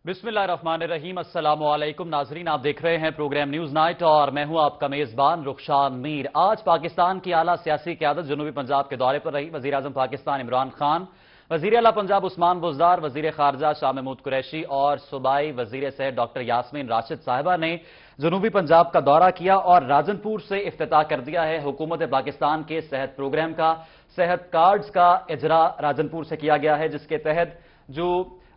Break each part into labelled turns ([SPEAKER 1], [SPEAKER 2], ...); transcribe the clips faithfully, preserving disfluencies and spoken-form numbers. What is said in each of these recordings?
[SPEAKER 1] बिस्मिल्लाहिर्रहमानिर्रहीम। अस्सलाम वालेकुम नाजरीन, आप देख रहे हैं प्रोग्राम न्यूज नाइट और मैं हूं आपका मेजबान रुखशान मीर। आज पाकिस्तान की आला सियासी क़यादत जनूबी पंजाब के दौरे पर रही। वज़ीर आज़म पाकिस्तान इमरान खान, वज़ीर आला पंजाब उस्मान बुज़दार, वज़ीर ख़ारजा शाह महमूद कुरैशी और सूबाई वज़ीर सेहत डॉक्टर यास्मीन राशिद साहिबा ने जनूबी पंजाब का दौरा किया और राजनपुर से इफ्तिताह कर दिया है हुकूमत पाकिस्तान के सेहत प्रोग्राम का। सेहत कार्ड्स का इजरा राजनपुर से किया गया है, जिसके तहत जो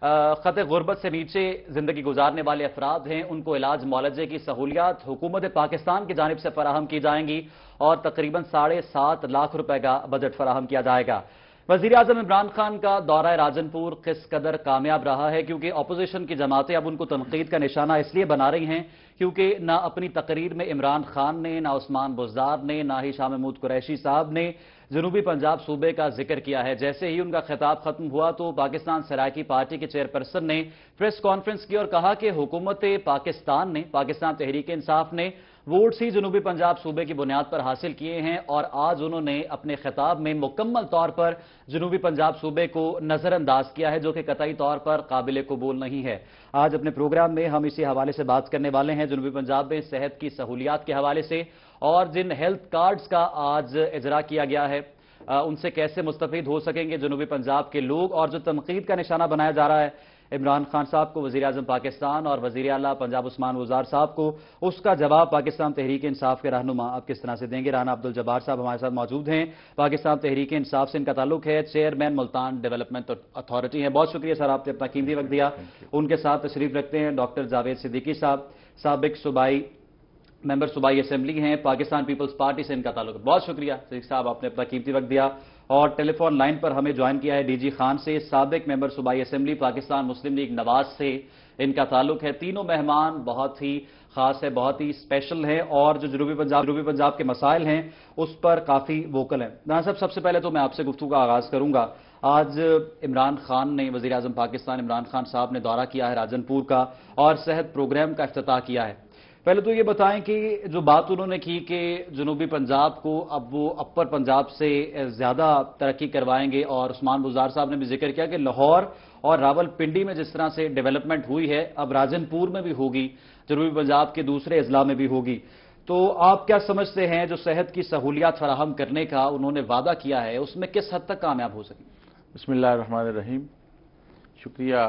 [SPEAKER 1] खत गुर्बत से नीचे जिंदगी गुजारने वाले अफराद हैं उनको इलाज मुआलजे की सहूलियात हुकूमत पाकिस्तान की जानिब से फराहम की जाएंगी और तकरीबन साढ़े सात लाख रुपए का बजट फराहम किया जाएगा। वज़ीर आज़म इमरान खान का दौरा राजनपुर किस कदर कामयाब रहा है, क्योंकि अपोजिशन की जमातें अब उनको तनकीद का निशाना इसलिए बना रही हैं क्योंकि ना अपनी तकरीर में इमरान खान ने, ना उस्मान बुज़दार ने, ना ही शाह महमूद कुरैशी साहब ने जनूबी पंजाब सूबे का जिक्र किया है। जैसे ही उनका खिताब खत्म हुआ तो पाकिस्तान सराइकी पार्टी के चेयरपर्सन ने प्रेस कॉन्फ्रेंस की और कहा कि हुकूमत पाकिस्तान ने, पाकिस्तान तहरीक इंसाफ ने वोट्स ही जनूबी पंजाब सूबे की बुनियाद पर हासिल किए हैं और आज उन्होंने अपने खिताब में मुकम्मल तौर पर जनूबी पंजाब सूबे को नजरअंदाज किया है, जो कि कतई तौर पर काबिल कबूल नहीं है। आज अपने प्रोग्राम में हम इसी हवाले से बात करने वाले हैं, जनूबी पंजाब में सेहत की सहूलियात के हवाले से और जिन हेल्थ कार्ड्स का आज इजरा किया गया है उनसे कैसे मुस्तफीद हो सकेंगे जनूबी पंजाब के लोग, और जो तनकीद का निशाना बनाया जा रहा है इमरान खान साहब को, वज़ीर आज़म पाकिस्तान और वज़ीर आला पंजाब उस्मान बुज़दार साहब को, उसका जवाब पाकिस्तान तहरीक इंसाफ के रहनुमा आप किस तरह से देंगे। राना अब्दुल जब्बार साहब हमारे साथ मौजूद हैं, पाकिस्तान तहरीक इंसाफ से इनका ताल्लुक है, चेयरमैन मुल्तान डेवलपमेंट अथॉरिटी है। बहुत शुक्रिया सर, आपने अपना कीमती वक्त दिया। उनके साथ तशरीफ रखते हैं डॉक्टर जावेद सिद्दीकी साहब, साबिक सूबाई मेंबर सूबाई असेंबली हैं, पाकिस्तान पीपल्स पार्टी से इनका ताल्लुक है। बहुत शुक्रिया सिद्दीकी साहब, आपने अपना कीमती वक्त दिया। और टेलीफोन लाइन पर हमें ज्वाइन किया है डीजी खान से, साबिक मेंबर सूबाई असेंबली, पाकिस्तान मुस्लिम लीग नवाज से इनका ताल्लुक है। तीनों मेहमान बहुत ही खास है, बहुत ही स्पेशल है और जो जनूबी पंजाब जनूबी पंजाब के मसाइल हैं उस पर काफी वोकल है। राना साहब, सबसे पहले तो मैं आपसे गुफ्तगू का आगाज करूंगा। आज इमरान खान ने, वज़ीर आज़म पाकिस्तान इमरान खान साहब ने दौरा किया है राजनपुर का और सेहत प्रोग्राम का इफ्तिताह किया है। पहले तो ये बताएं कि जो बात उन्होंने की कि जनूबी पंजाब को अब वो अपर पंजाब से ज्यादा तरक्की करवाएंगे, और उस्मान बुज़दार साहब ने भी जिक्र किया कि लाहौर और रावलपिंडी में जिस तरह से डेवलपमेंट हुई है अब राजनपुर में भी होगी, जनूबी पंजाब के दूसरे अजला में भी होगी। तो आप क्या समझते हैं जो सेहत की सहूलियात फराहम करने का उन्होंने वादा किया है उसमें किस हद तक कामयाब हो सके?
[SPEAKER 2] बिस्मिल्लाहिर्रहमानिर्रहीम। शुक्रिया,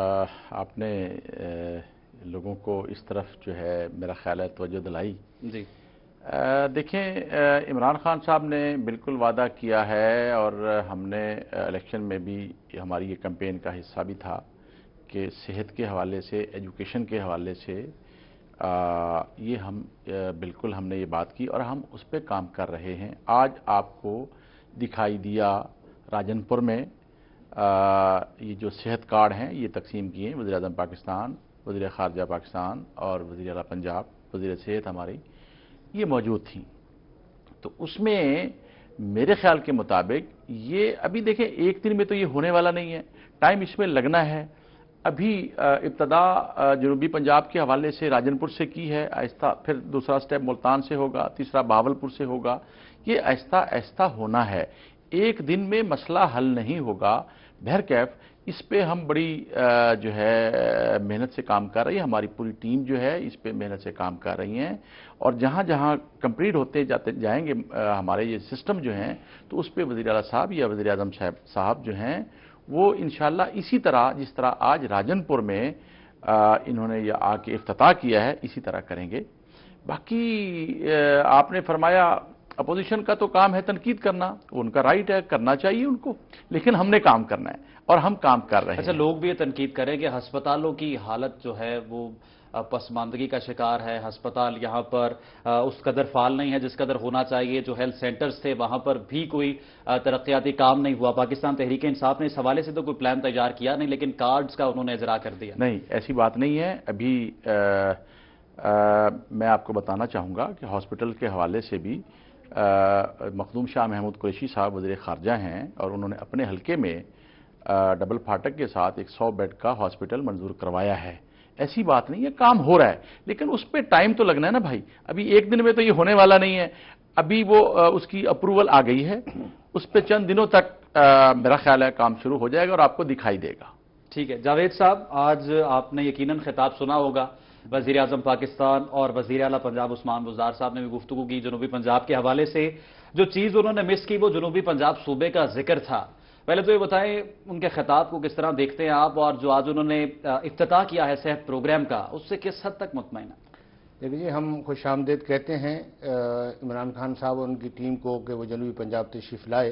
[SPEAKER 2] आपने लोगों को इस तरफ जो है मेरा ख्याल है तवज्जो दिलाई जी। देखें, इमरान खान साहब ने बिल्कुल वादा किया है और हमने इलेक्शन में भी हमारी ये कैंपेन का हिस्सा भी था कि सेहत के हवाले से, एजुकेशन के हवाले से आ, ये हम बिल्कुल हमने ये बात की और हम उस पर काम कर रहे हैं। आज आपको दिखाई दिया राजनपुर में आ, ये जो सेहत कार्ड हैं ये तकसीम किए वज़ीर आज़म पाकिस्तान, वज़ीर ख़ारजा पाकिस्तान और वज़ीर आला पंजाब, वज़ीर सेहत हमारी ये मौजूद थी। तो उसमें मेरे ख्याल के मुताबिक ये अभी देखें एक दिन में तो ये होने वाला नहीं है, टाइम इसमें लगना है। अभी इब्तदा जनूबी पंजाब के हवाले से राजनपुर से की है, आहिस्ता फिर दूसरा स्टेप मुल्तान से होगा, तीसरा बहावलपुर से होगा। ये आहिस्ता आहिस्ता होना है, एक दिन में मसला हल नहीं होगा। बहरकैफ इस पे हम बड़ी जो है मेहनत से काम कर रही है, हमारी पूरी टीम जो है इस पे मेहनत से काम कर रही हैं और जहाँ जहाँ कंप्लीट होते जाते जाएंगे हमारे ये सिस्टम जो हैं तो उस पे वज़ीर आला साहब या वज़ीर आज़म साहब जो हैं वो इंशाअल्लाह इसी तरह जिस तरह आज राजनपुर में इन्होंने यह आके इफ्तिताह किया है इसी तरह करेंगे। बाकी आपने फरमाया अपोजिशन का तो काम है तनकीद करना, उनका राइट है, करना चाहिए उनको, लेकिन हमने काम करना है और हम काम कर रहे हैं।
[SPEAKER 1] अच्छा, लोग भी ये तनकीद करें कि अस्पतालों की हालत जो है वो पसमानदगी का शिकार है, अस्पताल यहाँ पर उस कदर फाल नहीं है जिस कदर होना चाहिए, जो हेल्थ सेंटर्स थे वहाँ पर भी कोई तरक्याती काम नहीं हुआ। पाकिस्तान तहरीक इंसाफ ने इस हवाले से तो कोई प्लान तैयार किया नहीं, लेकिन कार्ड्स का उन्होंने इजरा कर दिया।
[SPEAKER 2] नहीं, ऐसी बात नहीं है। अभी आ, आ, मैं आपको बताना चाहूँगा कि हॉस्पिटल के हवाले से भी मखदूम शाह महमूद कुरैशी साहब वज़ीर ख़ारजा हैं और उन्होंने अपने हलके में आ, डबल फाटक के साथ एक सौ बेड का हॉस्पिटल मंजूर करवाया है। ऐसी बात नहीं है, काम हो रहा है, लेकिन उस पर टाइम तो लगना है ना भाई। अभी एक दिन में तो ये होने वाला नहीं है। अभी वो आ, उसकी अप्रूवल आ गई है, उस पर चंद दिनों तक आ, मेरा ख्याल है काम शुरू हो जाएगा और आपको दिखाई देगा।
[SPEAKER 1] ٹھیک ہے جاوید صاحب، آج آپ نے یقیناً خطاب سنا ہوگا وزیر اعظم پاکستان اور وزیر اعلیٰ پنجاب عثمان بزدار صاحب نے بھی گفتگو کی جنوبی پنجاب کے حوالے سے. جو چیز انہوں نے مس کی وہ جنوبی پنجاب صوبے کا ذکر تھا. پہلے تو یہ بتائیں ان کے خطاب کو کس طرح دیکھتے ہیں آپ، اور جو آج انہوں نے افتتاح کیا ہے صحت پروگرام کا، اس سے کس حد تک مطمئن ہیں؟
[SPEAKER 3] دیکھیے جی، ہم خوش آمدید کہتے ہیں عمران خان صاحب اور ان کی ٹیم کو کہ وہ جنوبی پنجاب تشریف لائے.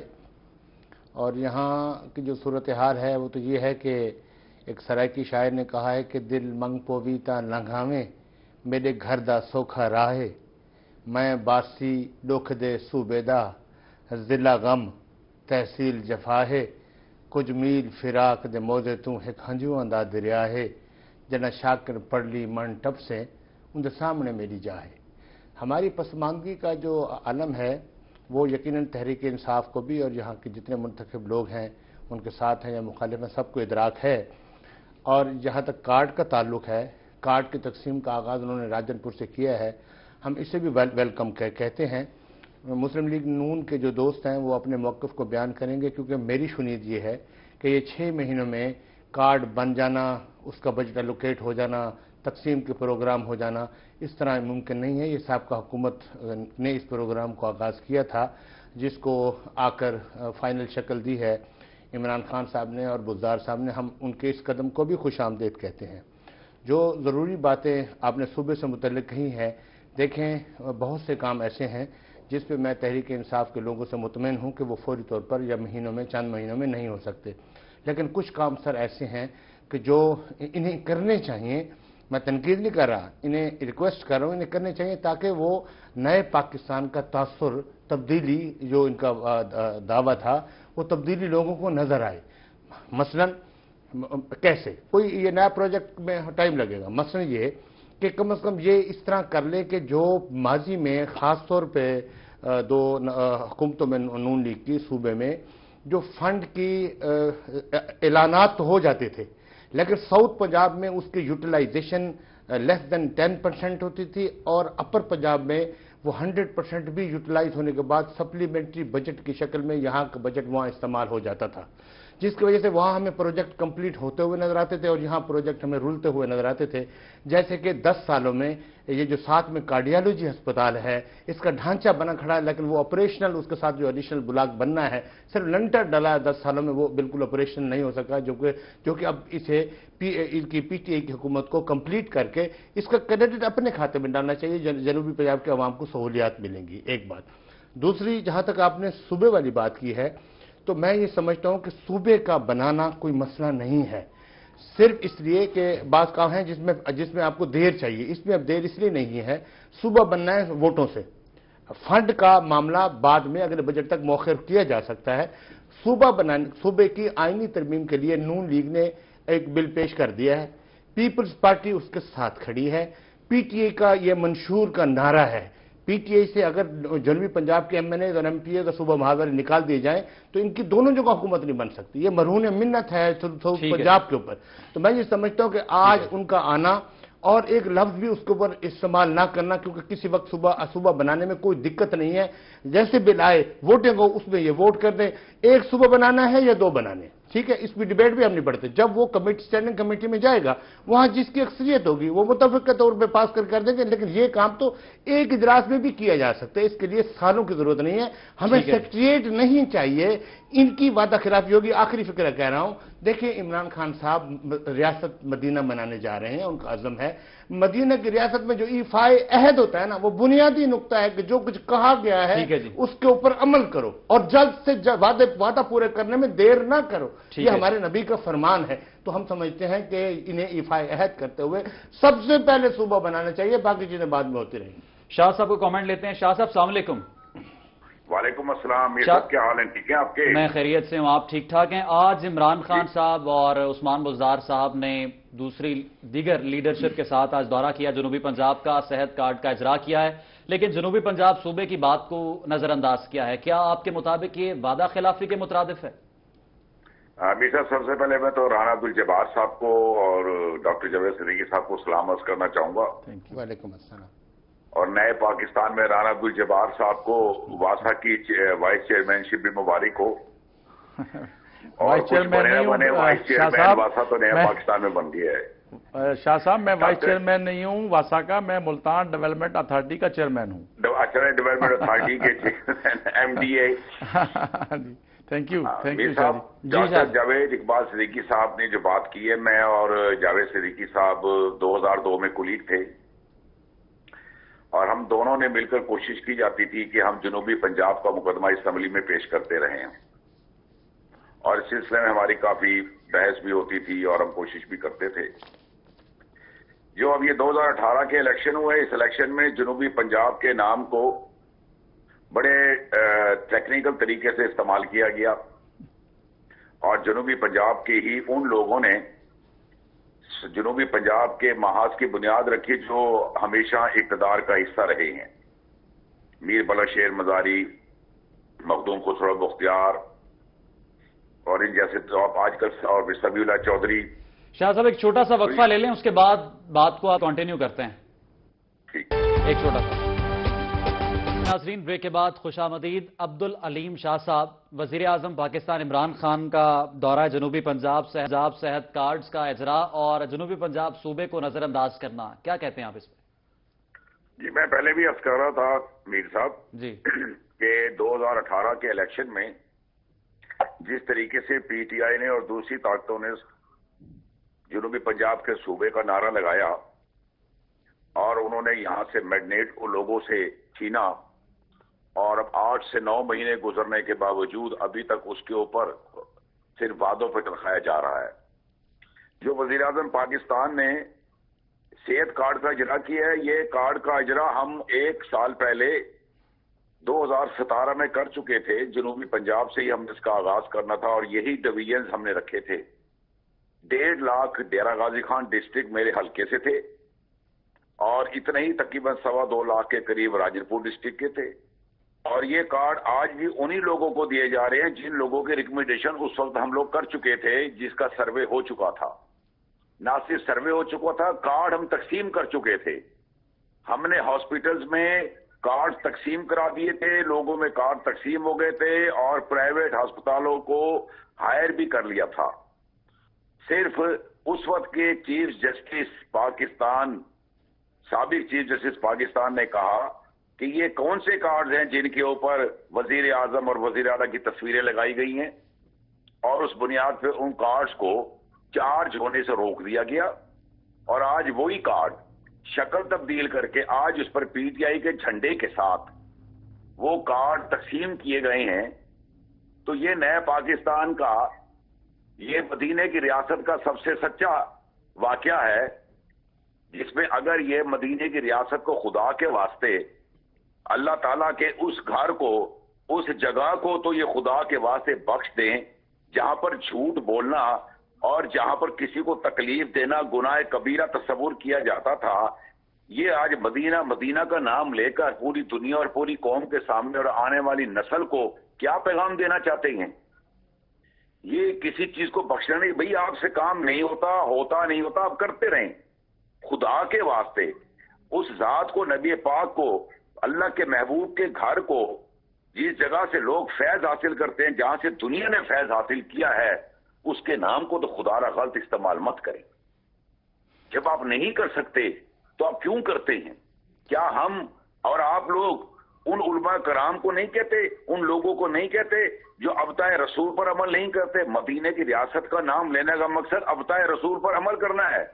[SPEAKER 3] اور یہاں کی جو صورتحال ہے وہ تو یہ ہے کہ ایک سرائکی شاعر نے کہا ہے کہ دل منگ پویتا لنگھاویں میرے گھر دا سوکھا راہے، میں باسی ڈوکھ دے صوبے دا ضلع غم تحصیل جفاہے، کچھ میل فراق دے موزے توں ایک ہنجو دا دریا ہے، جنا شاکر پڑلی من ٹپ سے ان کے سامنے میری جا ہے. ہماری پسماندگی کا جو علم ہے وہ یقیناً تحریک انصاف کو بھی اور یہاں کے جتنے منتخب لوگ ہیں ان کے ساتھ ہیں یا مخالف ہیں سب کو ادراک ہے. اور جہاں تک کارڈ کا تعلق ہے، کارڈ کی تقسیم کا آغاز انہوں نے راجن پور سے کیا ہے، ہم اسے بھی ویلکم کہتے ہیں. مسلم لیگ نون کے جو دوست ہیں وہ اپنے موقف کو بیان کریں گے، کیونکہ میری شنید یہ ہے کہ یہ چھ مہینوں میں کارڈ بن جانا، اس کا بجٹ الوکیٹ ہو جانا، تقسیم کے پروگرام ہو جانا اس طرح ممکن نہیں ہے. یہ سابقہ حکومت نے اس پروگرام کو آغاز کیا تھا جس کو آ کر فائنل شکل دی ہے عمران خان صاحب نے اور بزدار صاحب نے. ہم ان کے اس قدم کو بھی خوش آمدید کہتے ہیں. جو ضروری باتیں آپ نے صوبے سے متعلق کہی ہیں، دیکھیں بہت سے کام ایسے ہیں جس پہ میں تحریک انصاف کے لوگوں سے مطمئن ہوں کہ وہ فوری طور پر یا مہینوں میں چند مہینوں میں نہیں ہو سکتے، لیکن کچھ کام سر ایسے ہیں کہ جو انہیں کرنے چاہیے. میں تنقید نہیں کر رہا، انہیں ریکویسٹ کر رہا ہوں انہیں کرنے چاہیے تاکہ وہ نئے پاکستان کا تاثر، تبدیلی جو ان کا دعویٰ تھا وہ تبدیلی لوگوں کو نظر آئے. مثلا کیسے کوئی یہ نیا پروجیکٹ میں ٹائم لگے گا، مثلا یہ کہ کم از کم یہ اس طرح کر لے کہ جو ماضی میں خاص طور پہ دو حکومتوں میں نون لیگ کی صوبے میں جو فنڈ کی اعلانات تو ہو جاتے تھے لیکن ساؤتھ پنجاب میں اس کی utilization less than ten percent ہوتی تھی اور اپر پنجاب میں وہ ہنڈریڈ پرسنٹ بھی یوٹیلائز ہونے کے بعد سپلیمنٹری بجٹ کی شکل میں یہاں کا بجٹ وہاں استعمال ہو جاتا تھا، جس کی وجہ سے وہاں ہمیں پروجیکٹ کمپلیٹ ہوتے ہوئے نظر آتے تھے اور یہاں پروجیکٹ ہمیں رولتے ہوئے نظر آتے تھے. جیسے کہ دس سالوں میں یہ جو ساتھ میں کارڈیالوجی ہسپتال ہے اس کا ڈھانچہ بنا کھڑا ہے لیکن وہ آپریشنل اس کے ساتھ جو ایڈیشنل بلاک بننا ہے صرف لنٹر ڈلا ہے، دس سالوں میں وہ بالکل آپریشن نہیں ہو سکا، جو کہ جو کہ اب اسے پی ان کی پی ٹی اے کی حکومت کو کمپلیٹ کر کے اس کا کریڈٹ اپنے کھاتے میں ڈالنا چاہیے، جنوبی پنجاب کے عوام کو سہولیات ملیں گی. ایک بات. دوسری، جہاں تک آپ نے صوبے والی بات کی ہے تو میں یہ سمجھتا ہوں کہ صوبے کا بنانا کوئی مسئلہ نہیں ہے، صرف اس لیے کہ بعض کام ہیں جس میں جس میں آپ کو دیر چاہیے، اس میں اب دیر اس لیے نہیں ہے. صوبہ بننا ہے ووٹوں سے، فنڈ کا معاملہ بعد میں اگلے بجٹ تک مؤخر کیا جا سکتا ہے. صوبہ بنانے صوبے کی آئینی ترمیم کے لیے نون لیگ نے ایک بل پیش کر دیا ہے، پیپلز پارٹی اس کے ساتھ کھڑی ہے. پی ٹی اے کا یہ منشور کا نعرہ ہے، پی ٹی اے سے اگر جنوبی پنجاب کے ایم این اے اور ایم پی اے کا صوبہ محاذر نکال دیے جائیں تو ان کی دونوں جگہ حکومت نہیں بن سکتی. یہ مرہون منت ہے ساؤتھ پنجاب کے اوپر. تو میں یہ سمجھتا ہوں کہ آج ان کا آنا اور ایک لفظ بھی اس کے اوپر استعمال نہ کرنا، کیونکہ کسی وقت صوبہ صوبہ بنانے میں کوئی دقت نہیں ہے، جیسے بل آئے ووٹنگ ہو اس میں یہ ووٹ کر دیں، ایک صوبہ بنانا ہے یا دو بنانے، ٹھیک ہے. اس کی ڈیبیٹ بھی ہم نہیں پڑھتے. جب وہ کمیٹی اسٹینڈنگ کمیٹی میں جائے گا وہاں جس کی اکثریت ہوگی وہ متفق کے طور پہ پاس کر کر دیں گے، لیکن یہ کام تو ایک اجلاس میں بھی کیا جا سکتا ہے. اس کے لیے سالوں کی ضرورت نہیں ہے. ہمیں سیکریٹریٹ نہیں چاہیے، ان کی وعدہ خلافی ہوگی. آخری فکرہ کہہ رہا ہوں، دیکھیں عمران خان صاحب ریاست مدینہ بنانے جا رہے ہیں، ان کا عزم ہے. مدینہ کی ریاست میں جو ایفائے عہد ہوتا ہے نا وہ بنیادی نقطہ ہے کہ جو کچھ کہا گیا ہے اس کے اوپر عمل کرو اور جلد سے جلد وعدہ پورے کرنے میں دیر نہ کرو. یہ ہمارے نبی کا فرمان ہے. تو ہم سمجھتے ہیں کہ انہیں ایفائے عہد کرتے ہوئے سب سے پہلے صوبہ بنانا چاہیے، باقی چیزیں بعد میں ہوتی رہیں گی.
[SPEAKER 1] شاہ صاحب کو کامنٹ لیتے ہیں. شاہ صاحب السلام علیکم.
[SPEAKER 4] وعلیکم السلام. یہ کیا حال ہے؟ ٹھیک ہے آپ کے؟
[SPEAKER 1] میں خیریت سے ہوں، آپ ٹھیک ٹھاک ہیں؟ آج عمران خان صاحب اور عثمان بزدار صاحب نے دوسری دیگر لیڈرشپ کے ساتھ آج دورہ کیا جنوبی پنجاب کا، صحت کارڈ کا اجرا کیا ہے، لیکن جنوبی پنجاب صوبے کی بات کو نظر انداز کیا ہے. کیا آپ کے مطابق یہ وعدہ خلافی کے مترادف ہے؟
[SPEAKER 4] امیر صاحب، سب سے پہلے میں تو رانا عبدالجبار صاحب کو اور ڈاکٹر جاوید صدیقی صاحب کو سلام عرض کرنا چاہوں گا.
[SPEAKER 3] وعلیکم السلام.
[SPEAKER 4] اور نئے پاکستان میں رانا عبدالجبار صاحب کو واسا کی وائس چیئرمین شپ بھی مبارک ہو. और कुछ बने बने वाइस चेयरमैन वासा तो नया पाकिस्तान में बन गया है।
[SPEAKER 2] शाह साहब, मैं वाइस चेयरमैन नहीं हूँ वासा का, मैं मुल्तान डेवलपमेंट अथॉरिटी का चेयरमैन हूँ।
[SPEAKER 4] अच्छा, डेवलपमेंट अथॉरिटी के chairman, M D A.
[SPEAKER 2] Thank you, thank you
[SPEAKER 4] साहब। डॉक्टर जावेद इकबाल सिद्दीकी साहब ने जो बात की है, मैं और जावेद सिद्दीकी साहब दो हज़ार दो में कुलीग थे और हम दोनों ने मिलकर कोशिश की जाती थी कि हम जनूबी पंजाब का मुकदमा असेंबली में पेश करते रहे हैं और इस सिलसिले में हमारी काफी बहस भी होती थी और हम कोशिश भी करते थे। जो अब ये दो हज़ार अठारह के इलेक्शन हुए, इस इलेक्शन में जनूबी पंजाब के नाम को बड़े टेक्निकल तरीके से इस्तेमाल किया गया और जनूबी पंजाब के ही उन लोगों ने जनूबी पंजाब के महाज की बुनियाद रखी जो हमेशा इक़्तिदार का हिस्सा रहे हैं। मीर बलशेर मजारी, मखदूम खुसरो मुख्तियार और इन जैसे तो आप आजकल और सबीउल्लाह चौधरी।
[SPEAKER 1] शाह साहब, एक छोटा सा वक्फा ले लें, उसके बाद बात को आप कंटिन्यू करते हैं।
[SPEAKER 4] ठीक,
[SPEAKER 1] एक छोटा सा। नाज़रीन, ब्रेक के बाद खुशामदीद। अब्दुल अलीम शाह साहब, वजीर आजम पाकिस्तान इमरान खान का दौरा जनूबी पंजाब पंजाब सेहत कार्ड्स का इजरा और जनूबी पंजाब सूबे को नजरअंदाज करना, क्या कहते हैं आप इस पर?
[SPEAKER 4] जी, मैं पहले भी अर्ज कर रहा था मीर साहब
[SPEAKER 1] जी
[SPEAKER 4] कि दो हज़ार अठारह के इलेक्शन में जिस तरीके से पीटीआई ने और दूसरी ताकतों ने जनूबी पंजाब के सूबे का नारा लगाया और उन्होंने यहां से मैंडेट को लोगों से छीना और अब आठ से नौ महीने गुजरने के बावजूद अभी तक उसके ऊपर सिर्फ वादों पर रखाया जा रहा है। जो वजीर आजम पाकिस्तान ने सेहत कार्ड का इजरा किया है, ये कार्ड का इजरा हम एक साल पहले दो हज़ार सतारह में कर चुके थे। जनूबी पंजाब से ही हमने इसका आगाज करना था और यही डिवीजन हमने रखे थे। डेढ़ लाख डेरा गाजी खान डिस्ट्रिक्ट मेरे हल्के से थे और इतने ही तकरीबन सवा दो लाख के करीब राजनपुर डिस्ट्रिक्ट के थे और ये कार्ड आज भी उन्हीं लोगों को दिए जा रहे हैं जिन लोगों के रिकमेंडेशन उस वक्त हम लोग कर चुके थे, जिसका सर्वे हो चुका था। ना सिर्फ सर्वे हो चुका था, कार्ड हम तकसीम कर चुके थे। हमने हॉस्पिटल्स में कार्ड तकसीम करा दिए थे, लोगों में कार्ड तकसीम हो गए थे और प्राइवेट अस्पतालों को हायर भी कर लिया था। सिर्फ उस वक्त के चीफ जस्टिस पाकिस्तान, साबिक चीफ जस्टिस पाकिस्तान ने कहा कि ये कौन से कार्ड हैं जिनके ऊपर वजीर आजम और वजीर आला की तस्वीरें लगाई गई हैं और उस बुनियाद पर उन कार्ड्स को चार्ज होने से रोक दिया गया और आज वही कार्ड शक्ल तब्दील करके आज उस पर पीटीआई के झंडे के साथ वो कार्ड तकसीम किए गए हैं। तो ये नए पाकिस्तान का, ये मदीने की रियासत का सबसे सच्चा वाकया है जिसमें अगर ये मदीने की रियासत को खुदा के वास्ते अल्लाह ताला के उस घर को, उस जगह को तो ये खुदा के वास्ते बख्श दें जहां पर झूठ बोलना और जहां पर किसी को तकलीफ देना गुनाह कबीरा तस्वुर किया जाता था, ये आज मदीना मदीना का नाम लेकर पूरी दुनिया और पूरी कौम के सामने और आने वाली नस्ल को क्या पैगाम देना चाहते हैं? ये किसी चीज को बख्शना नहीं। भाई आपसे काम नहीं होता, होता नहीं होता, आप करते रहें खुदा के वास्ते। उस जात को, नबी पाक को, अल्लाह के महबूब के घर को, जिस जगह से लोग फैज हासिल करते हैं, जहां से दुनिया ने फैज हासिल किया है, उसके नाम को तो खुदा रा गलत इस्तेमाल मत करें। जब आप नहीं कर सकते तो आप क्यों करते हैं? क्या हम और आप लोग उन उलमा कराम को नहीं कहते, उन लोगों को नहीं कहते जो अबताए रसूल पर अमल नहीं करते? मदीने की रियासत का नाम लेने का मकसद अबताए रसूल पर अमल करना है।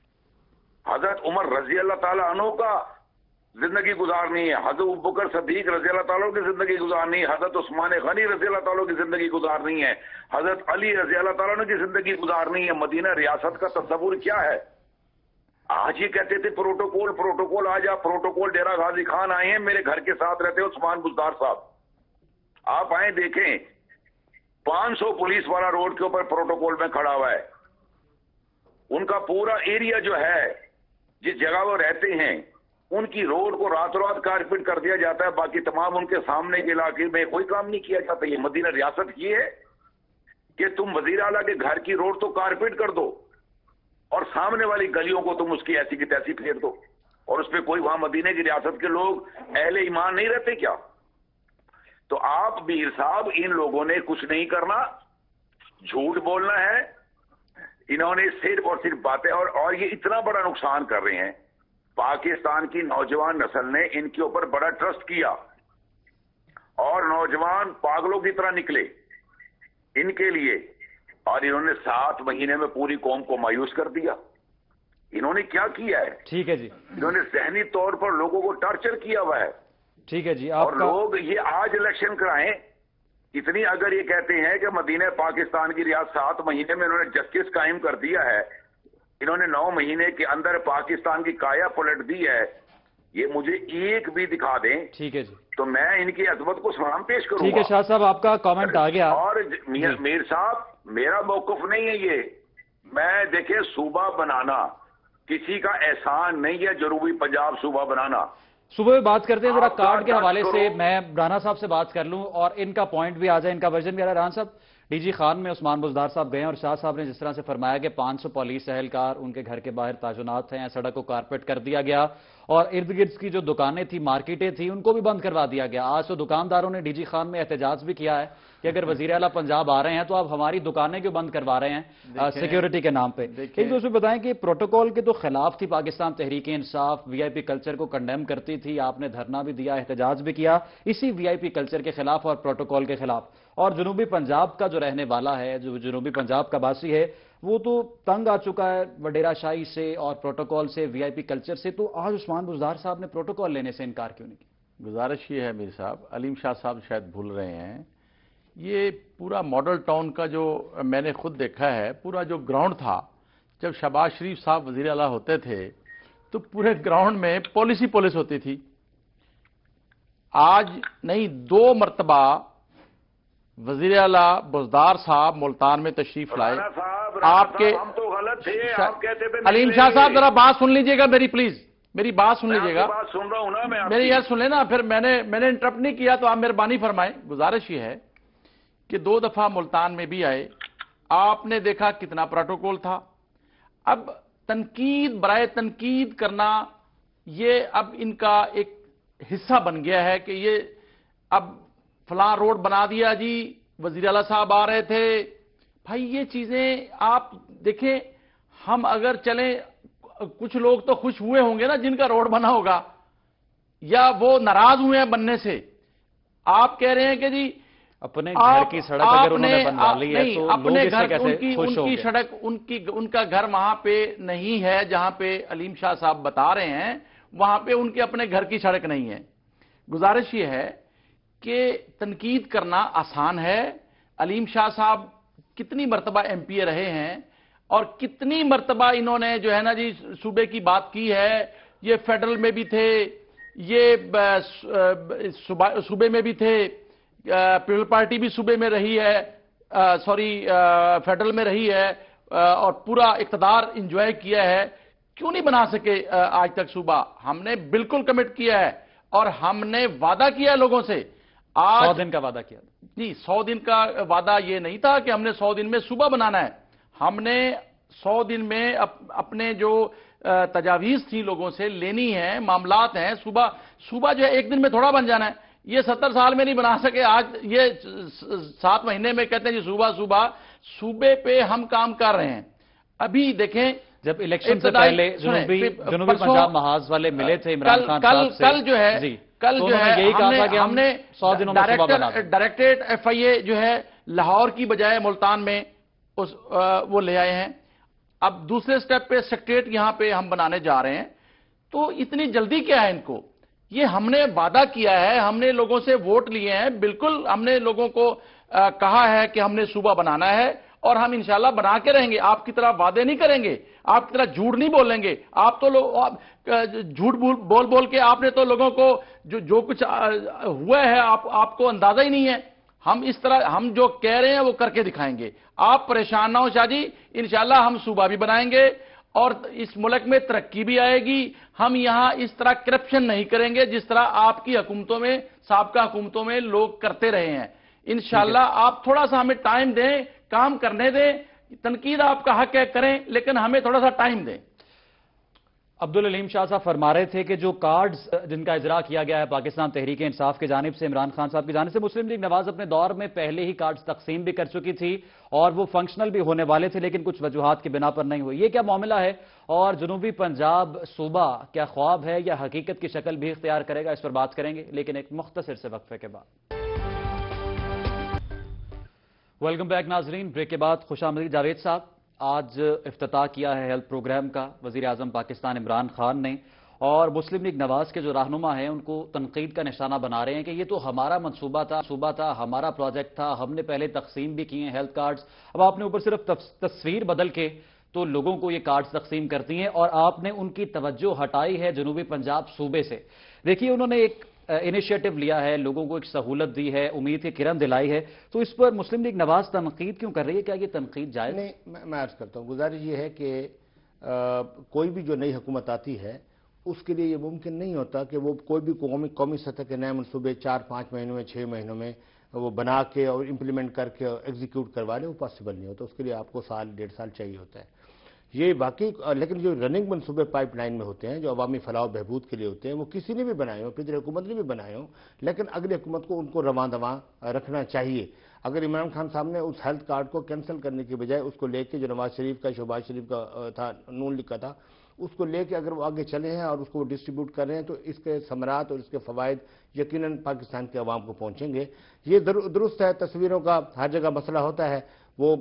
[SPEAKER 4] हजरत उमर रजी अल्लाह ताला अन्हु का जिंदगी गुजारनी है, हजरत अबू बकर सदीक रजी अल्लाह ताला की जिंदगी गुजारनी है, हजरत उस्मान गनी रजी अल्लाह ताला की जिंदगी गुजारनी है, हजरत अली रजी अल्लाह ताला की जिंदगी गुजारनी है। मदीना रियासत का तस्वुर क्या है? आज ये कहते थे प्रोटोकॉल प्रोटोकॉल, आज आप प्रोटोकॉल डेरा गाजी खान आए हैं, मेरे घर के साथ रहते हो उस्मान बुजदार साहब, आप आए देखें पांच सौ पुलिस वाला रोड के ऊपर प्रोटोकॉल में खड़ा हुआ है। उनका पूरा एरिया जो है, जिस जगह वो रहते हैं, उनकी रोड को रातों रात कारपेट कर दिया जाता है, बाकी तमाम उनके सामने के इलाके में कोई काम नहीं किया जाता। ये मदीना रियासत ये है कि तुम वजीर आला के घर की रोड तो कारपेट कर दो और सामने वाली गलियों को तुम उसकी ऐसी की तैसी फेर दो और उसपे कोई वहां मदीने की रियासत के लोग अहले ईमान नहीं रहते क्या? तो आप मीर साहब, इन लोगों ने कुछ नहीं करना, झूठ बोलना है। इन्होंने सिर्फ और सिर्फ बातें, और और ये इतना बड़ा नुकसान कर रहे हैं। पाकिस्तान की नौजवान नस्ल ने इनके ऊपर बड़ा ट्रस्ट किया और नौजवान पागलों की तरह निकले इनके लिए, और इन्होंने सात महीने में पूरी कौम को मायूस कर दिया। इन्होंने क्या किया है?
[SPEAKER 1] ठीक है जी,
[SPEAKER 4] इन्होंने जहनी तौर पर लोगों को टॉर्चर किया हुआ है।
[SPEAKER 1] ठीक है जी।
[SPEAKER 4] और
[SPEAKER 1] आपका
[SPEAKER 4] लोग ये आज इलेक्शन कराएं, इतनी अगर ये कहते हैं कि मदीने पाकिस्तान की रियासत सात महीने में इन्होंने जस्टिस कायम कर दिया है, इन्होंने नौ महीने के अंदर पाकिस्तान की काया पलट दी है, ये मुझे एक भी दिखा दें,
[SPEAKER 1] ठीक है जी,
[SPEAKER 4] तो मैं इनकी अजमत को सलाम पेश करूंगा।
[SPEAKER 1] ठीक है शाह साहब, आपका कमेंट आ गया।
[SPEAKER 4] और मीर साहब, मेरा मौकफ नहीं है ये। मैं देखे, सूबा बनाना किसी का एहसान नहीं है, जनूबी पंजाब सूबा बनाना।
[SPEAKER 1] सुबह में बात करते हैं, जरा
[SPEAKER 4] आपका
[SPEAKER 1] कार्ड के
[SPEAKER 4] दस
[SPEAKER 1] हवाले से
[SPEAKER 4] करोड़-
[SPEAKER 1] मैं राना साहब से बात कर लूं और इनका पॉइंट भी आ जाए, इनका वर्जन भी आ रहा है। राना साहब, डीजी खान में उस्मान बुजदार साहब गए और शाह साहब ने जिस तरह से फरमाया कि पांच सौ पुलिस एहलकार उनके घर के बाहर ताजुनात हैं, सड़क को कारपेट कर दिया गया और इर्द गिर्द की जो दुकानें थी, मार्केटें थी, उनको भी बंद करवा दिया गया। आज तो दुकानदारों ने डीजी खान में एहतजाज भी किया है कि अगर वजीर आला पंजाब आ रहे हैं तो आप हमारी दुकानें क्यों बंद करवा रहे हैं सिक्योरिटी के नाम पे। एक दूसरे बताएं कि प्रोटोकॉल के तो खिलाफ थी पाकिस्तान तहरीक इंसाफ, वीआईपी कल्चर को कंडेम करती थी, आपने धरना भी दिया, एहतजाज भी किया इसी वीआईपी कल्चर के खिलाफ और प्रोटोकॉल के खिलाफ। और जनूबी पंजाब का जो रहने वाला है, जो जनूबी पंजाब का वासी है, वो तो तंग आ चुका है वडेरा शाही से और प्रोटोकॉल से, वीआईपी कल्चर से। तो आज उस्मान बुजदार साहब ने प्रोटोकॉल लेने से इनकार क्यों नहीं किया?
[SPEAKER 2] गुजारिश ये है मीर साहब, अलीम शाह साहब शायद भूल रहे हैं, ये पूरा मॉडल टाउन का जो मैंने खुद देखा है, पूरा जो ग्राउंड था, जब शहबाज शरीफ साहब वजीर आला होते थे तो पूरे ग्राउंड में पॉलिसी पुलिस होती थी। आज नहीं, दो मरतबा वजीर आला बुजदार साहब मुल्तान में तशरीफ लाए।
[SPEAKER 4] राणा साहब, राणा
[SPEAKER 2] आपके
[SPEAKER 4] साहब, हम तो गलत थे, आप कहते थे
[SPEAKER 2] अलीम शाह साहब जरा बात सुन लीजिएगा मेरी, प्लीज मेरी बात सुन लीजिएगा।
[SPEAKER 4] बात सुन रहा हूं ना मैं,
[SPEAKER 2] मेरी यार सुन लेना, फिर मैंने मैंने इंटरप्ट नहीं किया तो आप मेहरबानी फरमाएं। गुजारिश ये है कि दो दफा मुल्तान में भी आए, आपने देखा कितना प्रोटोकॉल था। अब तनकीद बराए तनकीद करना ये अब इनका एक हिस्सा बन गया है कि ये अब फलां रोड बना दिया जी, वजीर आला साहब आ रहे थे। भाई ये चीजें आप देखें, हम अगर चलें, कुछ लोग तो खुश हुए होंगे ना जिनका रोड बना होगा, या वो नाराज हुए हैं बनने से। आप कह रहे हैं कि जी
[SPEAKER 1] अपने घर की सड़क अगर उन्होंने बनवा ली है तो
[SPEAKER 2] अपने
[SPEAKER 1] लोग
[SPEAKER 2] घर
[SPEAKER 1] इससे कैसे
[SPEAKER 2] उनकी
[SPEAKER 1] खुश
[SPEAKER 2] उनकी
[SPEAKER 1] होंगे?
[SPEAKER 2] सड़क उनकी उनका घर वहां पे नहीं है जहां पे अलीम शाह साहब बता रहे हैं, वहां पे उनके अपने घर की सड़क नहीं है। गुजारिश ये है कि तनकीद करना आसान है। अलीम शाह साहब कितनी मरतबा एमपीए रहे हैं और कितनी मरतबा इन्होंने जो है ना जी सूबे की बात की है। ये फेडरल में भी थे, ये सूबे में भी थे, पीपल पार्टी भी सूबे में रही है, सॉरी फेडरल में रही है, और पूरा इक़्तिदार इंजॉय किया है। क्यों नहीं बना सके आज तक सूबा? हमने बिल्कुल कमिट किया है और हमने वादा किया लोगों से। आज
[SPEAKER 1] सौ दिन का वादा किया
[SPEAKER 2] नहीं, सौ दिन का वादा ये नहीं था कि हमने सौ दिन में सूबा बनाना है। हमने सौ दिन में अप, अपने जो तजावीज थी लोगों से लेनी है, मामलात हैं। सूबा सूबा जो है एक दिन में थोड़ा बन जाना है, ये सत्तर साल में नहीं बना सके। आज ये सात महीने में कहते हैं जी सूबा सूबा सूबे पे हम काम कर रहे हैं। अभी देखें,
[SPEAKER 1] जब इलेक्शन से पहले जनूबी जनूबी पंजाब महाज वाले मिले थे इमरान खान साहब से,
[SPEAKER 2] कल जो है
[SPEAKER 1] जी,
[SPEAKER 2] कल
[SPEAKER 1] तो
[SPEAKER 2] जो है
[SPEAKER 1] यही कहा था कि
[SPEAKER 2] हमने
[SPEAKER 1] सौ दिनों में सूबा बना दें।
[SPEAKER 2] डायरेक्टरेट एफआईए जो है लाहौर की बजाय मुल्तान में उस वो ले आए हैं। अब दूसरे स्टेप पे सेक्रेटरीट यहां पे हम बनाने जा रहे हैं। तो इतनी जल्दी क्या है इनको? ये हमने वादा किया है, हमने लोगों से वोट लिए हैं, बिल्कुल हमने लोगों को आ, कहा है कि हमने सूबा बनाना है और हम इंशाल्लाह बना के रहेंगे। आपकी तरह वादे नहीं करेंगे, आपकी तरह झूठ नहीं बोलेंगे। आप तो लोग झूठ बोल बोल के आपने तो लोगों को जो जो कुछ हुआ है आप आपको अंदाजा ही नहीं है। हम इस तरह हम जो कह रहे हैं वो करके दिखाएंगे। आप परेशान ना हो शाह जी, इंशाल्लाह हम सूबा भी बनाएंगे और इस मुल्क में तरक्की भी आएगी। हम यहां इस तरह करप्शन नहीं करेंगे जिस तरह आपकी हुकूमतों में, साबका हुकूमतों में लोग करते रहे हैं। इंशाल्लाह आप थोड़ा सा हमें टाइम दें, काम करने दें। तनकीद आपका हक है, करें, लेकिन हमें थोड़ा सा टाइम दें।
[SPEAKER 1] عبد العلیم شاہ صاحب فرما رہے تھے کہ جو کارڈز جن کا اجرا کیا گیا ہے پاکستان تحریک انصاف کی جانب سے، عمران خان صاحب کی جانب سے، مسلم لیگ نواز اپنے دور میں پہلے ہی کارڈز تقسیم بھی کر چکی تھی اور وہ فنکشنل بھی ہونے والے تھے، لیکن کچھ وجوہات کی بنا پر نہیں ہوئی۔ یہ کیا معاملہ ہے اور جنوبی پنجاب صوبہ کیا خواب ہے یا حقیقت کی شکل بھی اختیار کرے گا، اس پر بات کریں گے، لیکن ایک مختصر سے وقفے کے بعد۔ ویلکم بیک ناظرین، بریک کے بعد خوش آمدید جاوید صاحب۔ آج افتتاح کیا ہے ہیلتھ پروگرام کا وزیر اعظم پاکستان عمران خان نے، اور مسلم لیگ نواز کے جو رہنما ہیں ان کو تنقید کا نشانہ بنا رہے ہیں کہ یہ تو ہمارا منصوبہ تھا صوبہ تھا ہمارا پروجیکٹ تھا، ہم نے پہلے تقسیم بھی کیے ہیں ہیلتھ کارڈز، اب آپ نے اوپر صرف تصویر بدل کے تو لوگوں کو یہ کارڈز تقسیم کرتی ہیں اور آپ نے ان کی توجہ ہٹائی ہے جنوبی پنجاب صوبے سے۔ دیکھیے انہوں نے ایک انیشیٹو لیا ہے، لوگوں کو ایک سہولت دی ہے، امید کی کرن دلائی ہے، تو اس پر مسلم لیگ نواز تنقید کیوں کر رہی ہے؟ کیا یہ تنقید جائز؟
[SPEAKER 3] نہیں، میں عرض کرتا ہوں، گزارش یہ ہے کہ کوئی بھی جو نئی حکومت آتی ہے اس کے لیے یہ ممکن نہیں ہوتا کہ وہ کوئی بھی قومی قومی سطح کے نئے منصوبے چار پانچ مہینوں میں چھ مہینوں میں وہ بنا کے اور امپلیمنٹ کر کے ایگزیکیوٹ کروا لیں، وہ پاسبل نہیں ہوتا، اس کے لیے آپ کو سال ڈیڑھ سال چاہیے ہوتا ہے یہ باقی۔ لیکن جو رننگ منصوبے پائپ لائن میں ہوتے ہیں، جو عوامی فلاح و بہبود کے لیے ہوتے ہیں، وہ کسی نے بھی بنائے ہوں، پچھلی حکومت نے بھی بنائے ہوں، لیکن اگلی حکومت کو ان کو رواں دواں رکھنا چاہیے۔ اگر عمران خان صاحب نے اس ہیلتھ کارڈ کو کینسل کرنے کے بجائے اس کو لے کے جو نواز شریف کا شہباز شریف کا تھا نون لیگ کا تھا اس کو لے کے اگر وہ آگے چلے ہیں اور اس کو ڈسٹریبیوٹ کر رہے ہیں تو اس کے ثمرات اور اس کے فوائد یقیناً پاکستان کے عوام کو پہنچیں گے۔ یہ درست ہے، تصویروں کا ہر جگہ مسئلہ ہوتا ہے، وہ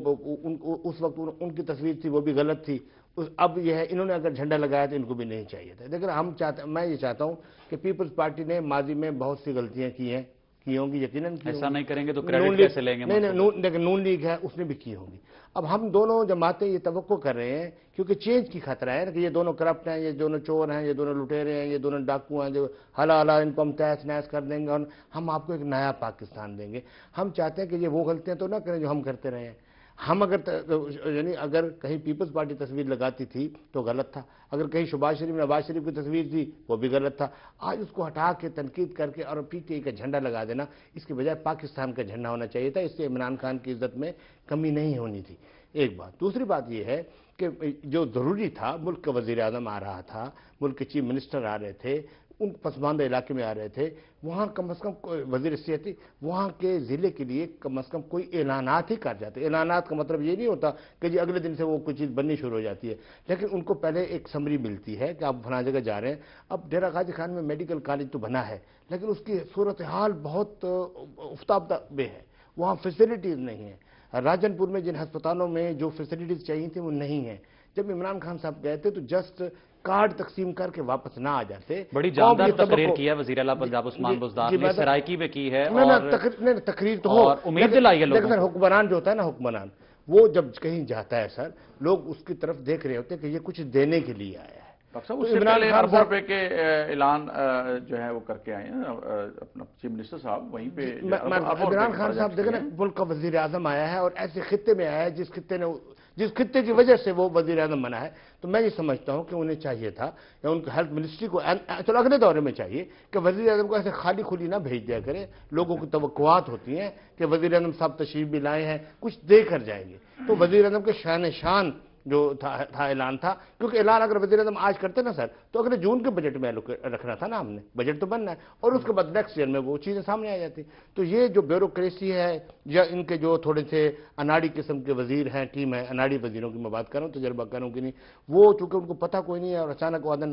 [SPEAKER 3] اس وقت ان کی تصویر تھی وہ بھی غلط تھی، اب یہ ہے انہوں نے اگر جھنڈا لگایا تو ان کو بھی نہیں چاہیے تھا۔ لیکن ہم چاہتے میں یہ چاہتا ہوں کہ پیپلز پارٹی نے ماضی میں بہت سی غلطیاں کی ہیں کی ہوں گی، یقیناً
[SPEAKER 1] ایسا نہیں کریں گے تو کریڈٹ کیسے لیں گے؟
[SPEAKER 3] نہیں، لیکن نون لیگ ہے اس نے بھی کی ہوں گی۔ اب ہم دونوں جماعتیں یہ توقع کر رہے ہیں کیونکہ چینج کی خطرہ ہے کہ یہ دونوں کرپٹ ہیں، یہ دونوں چور ہیں، یہ دونوں لٹیرے ہیں، یہ دونوں ڈاکو ہیں، جو حلا حلا ان کو ہم تحس نحس کر دیں گے اور ہم آپ کو ایک نیا پاکستان دیں گے۔ ہم چاہتے ہیں کہ یہ وہ غلطیاں تو نہ کریں جو ہم کرتے رہے ہیں۔ ہم اگر یعنی اگر کہیں پیپلز پارٹی تصویر لگاتی تھی تو غلط تھا، اگر کہیں شہباز شریف نواز شریف کی تصویر تھی وہ بھی غلط تھا۔ آج اس کو ہٹا کے تنقید کر کے اور پی ٹی آئی کا جھنڈا لگا دینا، اس کے بجائے پاکستان کا جھنڈا ہونا چاہیے تھا، اس سے عمران خان کی عزت میں کمی نہیں ہونی تھی۔ ایک بات، دوسری بات یہ ہے کہ جو ضروری تھا، ملک کا وزیر اعظم آ رہا تھا، ملک کے چیف منسٹر آ رہے تھے، ان پسماندہ علاقے میں آ رہے تھے، وہاں کم از کم وزیر صحت وہاں کے ضلع کے لیے کم از کم کوئی اعلانات ہی کر جاتے۔ اعلانات کا مطلب یہ نہیں ہوتا کہ جی اگلے دن سے وہ کوئی چیز بننی شروع ہو جاتی ہے، لیکن ان کو پہلے ایک سمری ملتی ہے کہ آپ فلاں جگہ جا رہے ہیں۔ اب ڈیرہ غازی خان میں میڈیکل کالج تو بنا ہے لیکن اس کی صورتحال بہت افتادہ بے ہے، وہاں فیسلٹیز نہیں ہیں۔ راجن پور میں جن ہسپتالوں میں جو فیسلٹیز چاہیے تھیں وہ نہیں ہیں۔ جب عمران خان صاحب گئے تھے تو جسٹ کارڈ تقسیم کر کے واپس نہ آ جاتے۔
[SPEAKER 1] بڑی جاندار تقریر کی ہے وزیر اعلیٰ پنجاب عثمان بزدار نے، سرائکی میں کی ہے،
[SPEAKER 3] اور تقریر تو ہو
[SPEAKER 1] امید دلائی ہے لوگوں کو۔
[SPEAKER 3] لیکن حکمران جو ہوتا ہے نا، حکمران وہ جب کہیں جاتا ہے سر، لوگ اس کی طرف دیکھ رہے ہوتے ہیں کہ یہ کچھ دینے کے لیے آیا ہے۔
[SPEAKER 2] عمران خان صاحب کے اعلان جو ہے وہ کر کے آئے ہیں اپنا چیف منسٹر صاحب وہیں پہ۔
[SPEAKER 3] عمران خان صاحب دیکھیں نا، ملک کا وزیر اعظم آیا ہے اور ایسے خطے میں آیا ہے جس خطے نے جس خطے کی وجہ سے وہ وزیر اعظم بنا ہے، تو میں یہ سمجھتا ہوں کہ انہیں چاہیے تھا یا ان کو ہیلتھ منسٹری کو چلو اگلے دورے میں چاہیے کہ وزیر اعظم کو ایسے خالی کھلی نہ بھیج دیا کرے۔ لوگوں کی توقعات ہوتی ہیں کہ وزیر اعظم صاحب تشریف بھی لائے ہیں، کچھ دے کر جائیں گے، تو وزیر اعظم کے شان شان جو تھا اعلان تھا، کیونکہ اعلان اگر وزیر اعظم آج کرتے نا سر تو اگلے جون کے بجٹ میں رکھنا تھا نا، ہم نے بجٹ تو بننا ہے اور اس کے بعد نیکسٹ ایئر میں وہ چیزیں سامنے آ جاتی۔ تو یہ جو بیوروکریسی ہے یا ان کے جو تھوڑے سے اناڑی قسم کے وزیر ہیں، ٹیم ہے اناڑی وزیروں کی میں بات کر رہا ہوں، تجربہ کروں کی نہیں، وہ چونکہ ان کو پتہ کوئی نہیں ہے اور اچانک وادن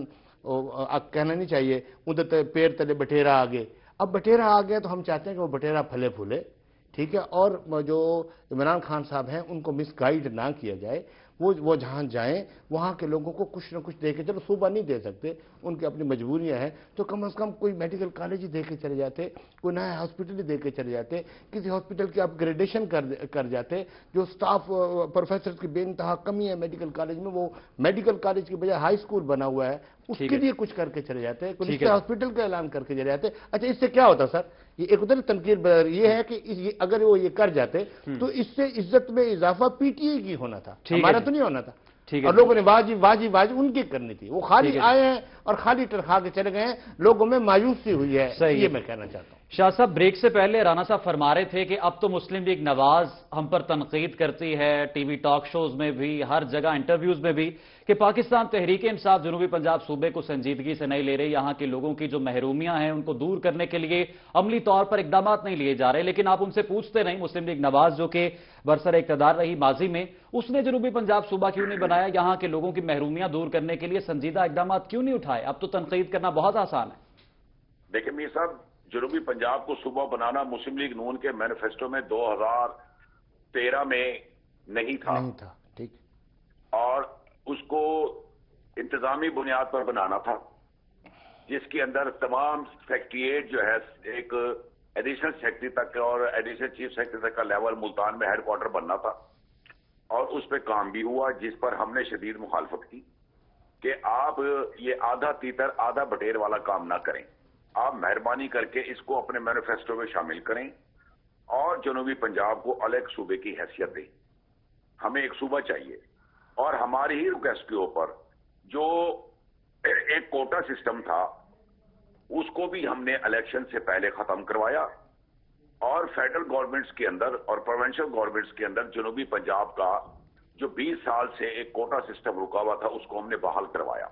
[SPEAKER 3] کہنا نہیں چاہیے ادھر پیر تلے بٹیرا آگے، اب بٹیرا آ گیا تو ہم چاہتے ہیں کہ وہ بٹیرا پھلے پھولے، ٹھیک ہے، اور جو عمران خان صاحب ہیں ان کو مس گائیڈ نہ کیا جائے، وہ وہ جہاں جائیں وہاں کے لوگوں کو کچھ نہ کچھ دے کے، چلو صوبہ نہیں دے سکتے ان کی اپنی مجبوریاں ہیں، تو کم از کم کوئی میڈیکل کالج ہی دے کے چلے جاتے، کوئی نیا ہاسپٹل ہی دے کے چلے جاتے، کسی ہاسپٹل کی اپ گریڈیشن کر جاتے۔ جو سٹاف پروفیسرز کی بے انتہا کمی ہے میڈیکل کالج میں، وہ میڈیکل کالج کی بجائے ہائی اسکول بنا ہوا ہے، اس کے لیے کچھ کر کے چلے جاتے، کوئی ہاسپٹل کا اعلان کر کے چلے جاتے۔ اچھا اس سے کیا ہوتا سر؟ یہ ایک ادھر تنقید یہ ہے کہ اگر وہ یہ کر جاتے تو اس سے عزت میں اضافہ پی ٹی آئی کی ہونا تھا، ہمارا تو نہیں ہونا تھا، اور لوگوں نے واجی واجی واجی ان کی کرنی تھی۔ وہ خالی آئے ہیں اور خالی ٹرکھا کے چلے گئے ہیں، لوگوں میں مایوسی ہوئی ہے، یہ میں کہنا چاہتا ہوں۔
[SPEAKER 1] शाह साहब, ब्रेक से पहले राना साहब फरमा रहे थे कि अब तो मुस्लिम लीग नवाज हम पर तनकीद करती है, टीवी टॉक शोज में भी, हर जगह इंटरव्यूज में भी, कि पाकिस्तान तहरीक इंसाफ जनूबी पंजाब सूबे को संजीदगी से नहीं ले रही, यहां के लोगों की जो महरूमियां हैं उनको दूर करने के लिए अमली तौर पर इकदाम नहीं लिए जा रहे। लेकिन आप उनसे पूछते नहीं, मुस्लिम लीग नवाज जो कि बरसर इक़्तिदार रही माजी में, उसने जनूबी पंजाब सूबा क्यों नहीं बनाया, यहां के लोगों की महरूमियां दूर करने के लिए संजीदा इकदाम क्यों नहीं उठाए? अब तो तनकीद करना बहुत आसान है।
[SPEAKER 4] देखिए मीर साहब, जनूबी पंजाब को सूबा बनाना मुस्लिम लीग नून के मैनिफेस्टो में दो हज़ार तेरह में नहीं था,
[SPEAKER 3] नहीं था, ठीक,
[SPEAKER 4] और उसको इंतजामी बुनियाद पर बनाना था, जिसके अंदर तमाम सेक्रेटरीट जो है एक एडिशनल सेक्रेटरी तक और एडिशनल चीफ सेक्रेटरी तक का लेवल मुल्तान में हेडक्वार्टर बनना था, और उस पर काम भी हुआ, जिस पर हमने शदीद मुखालफत की कि आप ये आधा तीतर आधा बटेर वाला काम ना करें, आप मेहरबानी करके इसको अपने मैनिफेस्टो में शामिल करें और जनूबी पंजाब को अलग सूबे की हैसियत दें। हमें एक सूबा चाहिए, और हमारी ही रिक्वेस्ट के ऊपर जो एक कोटा सिस्टम था उसको भी हमने इलेक्शन से पहले खत्म करवाया, और फेडरल गवर्नमेंट्स के अंदर और प्रोविंशियल गवर्नमेंट्स के अंदर जनूबी पंजाब का जो बीस साल से एक कोटा सिस्टम रुका हुआ था उसको हमने बहाल करवाया।